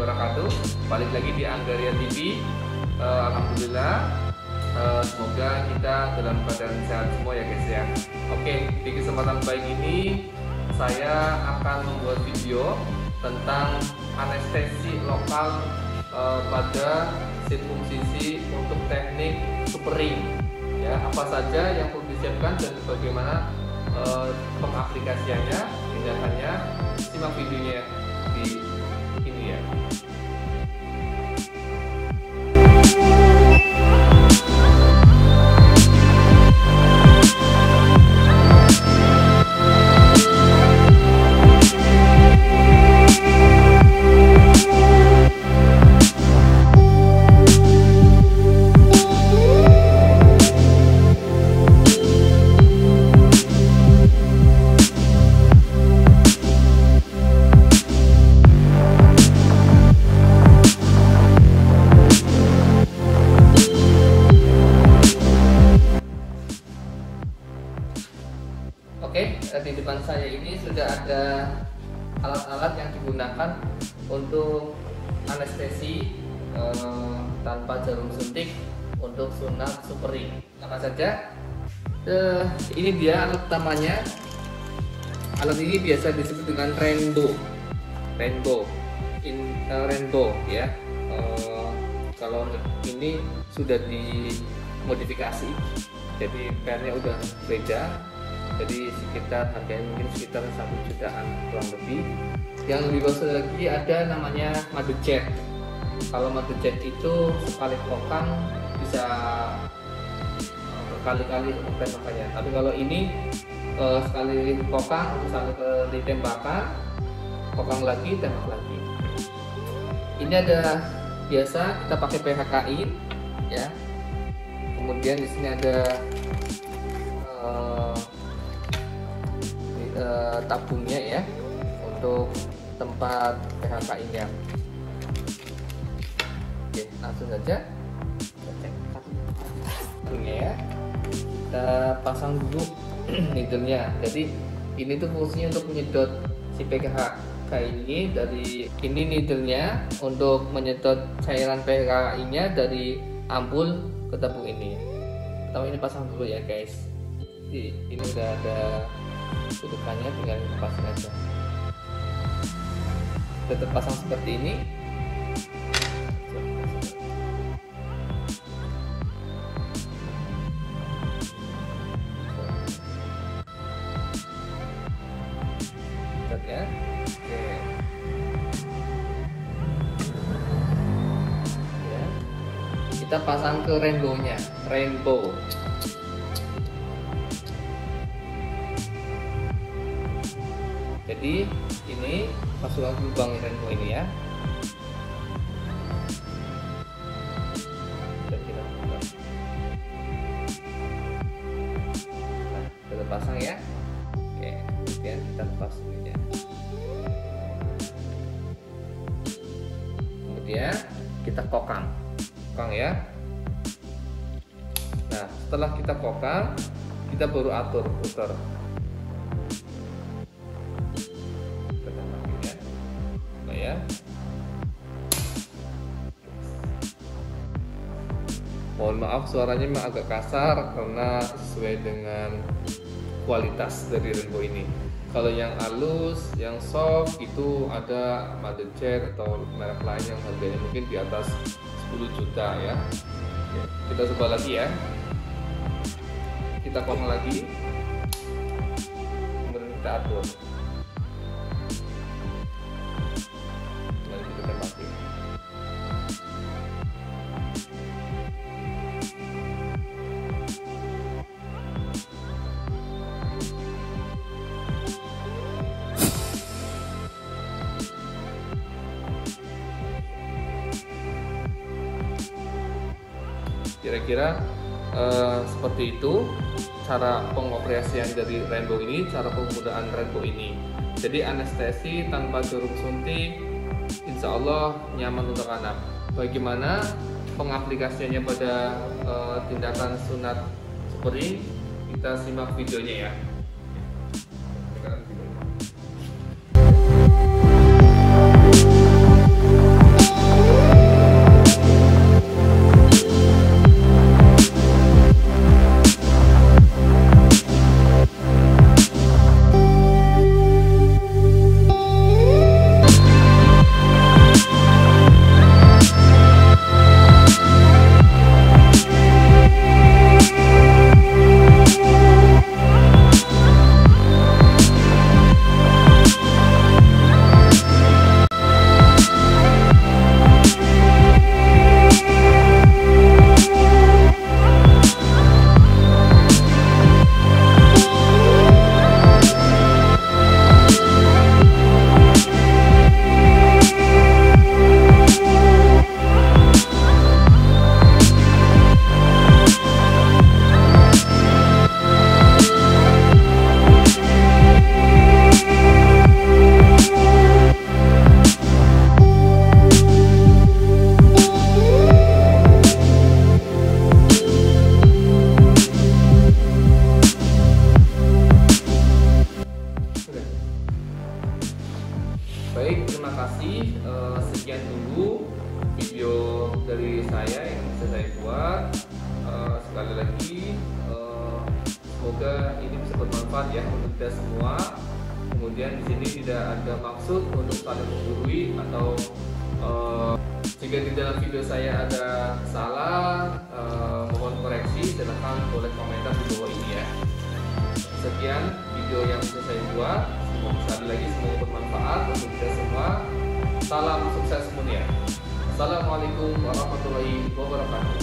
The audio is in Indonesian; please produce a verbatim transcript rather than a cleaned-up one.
wabarakatuh. Balik lagi di Anggaria T V. uh, Alhamdulillah, uh, semoga kita dalam keadaan sehat semua ya guys ya. Oke, di kesempatan baik ini saya akan membuat video tentang anestesi lokal uh, pada sirkumsisi untuk teknik supering ya, apa saja yang perlu disiapkan dan bagaimana uh, pengaplikasiannya, tindakannya. Simak videonya di ini ya. Oke, di depan saya ini sudah ada alat-alat yang digunakan untuk anestesi eh, tanpa jarum suntik untuk sunat supering. Apa saja? Eh, ini dia alat utamanya. Alat ini biasa disebut dengan rainbow, rainbow, in, uh, rainbow ya. Uh, kalau ini sudah dimodifikasi, jadi pennya udah beda. Jadi sekitar harganya mungkin sekitar satu jutaan kurang lebih. Yang lebih bagus lagi ada namanya madu jet. Kalau madu jet itu sekali kokang bisa berkali-kali tembakannya. Tapi kalau ini eh, sekali kokang sekali tembakan, kokang lagi, tembak lagi. Ini ada biasa kita pakai P H K I ya. Kemudian di sini ada eh, Uh, tabungnya ya untuk tempat P H K I-nya. Oke, langsung saja kita cek tabungnya ya. Kita pasang dulu needle-nya. Jadi ini tuh fungsinya untuk menyedot si P H K I ini dari ini needle-nya untuk menyedot cairan P H K I-nya dari ampul ke tabung ini. Pertama ini pasang dulu ya guys. Jadi, ini udah ada tutupannya, tinggal lepasin aja. Tetap pasang seperti ini. Lihat ya. Oke. Ya. Kita pasang ke rainbow-nya, rainbow. Jadi ini masukkan ke lubang rainbow ini ya. Dan kita buka. Nah, kita pasang ya. Oke, kemudian kita lepas ini ya. Kemudian kita kokang, kokang ya. Nah, setelah kita kokang, kita baru atur putar. Ya. Mohon maaf suaranya memang agak kasar karena sesuai dengan kualitas dari rainbow ini. Kalau yang halus, yang soft itu ada madu jet atau merek lain yang harganya mungkin di atas sepuluh juta ya. Oke, kita coba lagi ya. Kita potong lagi. Kemudian kita atur. Kira-kira eh, seperti itu cara pengoperasian dari rainbow ini, cara penggunaan rainbow ini. Jadi anestesi tanpa jarum suntik, insya Allah nyaman untuk anak. Bagaimana pengaplikasiannya pada eh, tindakan sunat supering? Kita simak videonya ya. saya yang bisa saya buat. Uh, sekali lagi uh, semoga ini bisa bermanfaat ya untuk kita semua. Kemudian di sini tidak ada maksud untuk saling menggurui atau uh, jika di dalam video saya ada salah, uh, mohon koreksi, silahkan boleh komentar di bawah ini ya. Sekian video yang bisa saya buat. Sekali lagi semoga bermanfaat untuk kita semua. Salam sukses semuanya. Assalamualaikum warahmatullahi wabarakatuh.